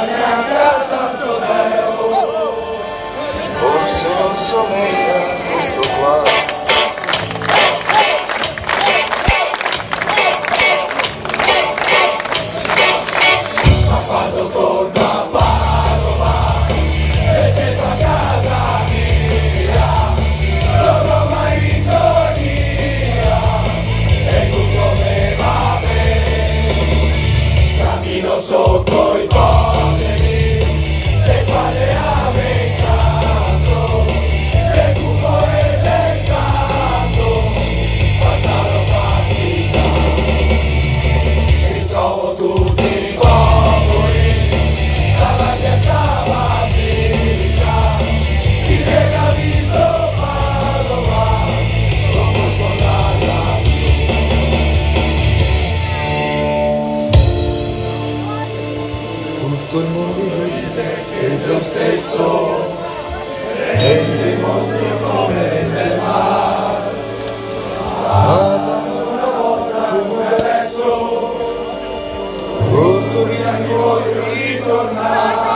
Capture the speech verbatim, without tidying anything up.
neanche tanto bello, forse non somiglia questo qua. Ma quando torno a Padova e sento a casa mia l'ho mai vittoria e tu come va bene, cammino sotto i poveri le quale ave canto, le cuore del santo alzano passita, ritrovo tutti i popoli davanti a sta basilica, chi che ha visto Padova non può scordarla più. Tutto il mondo esiste, pensa lo stesso, rende il mondo come nel mare, ma una volta come adesso, rosso bianco ritornare.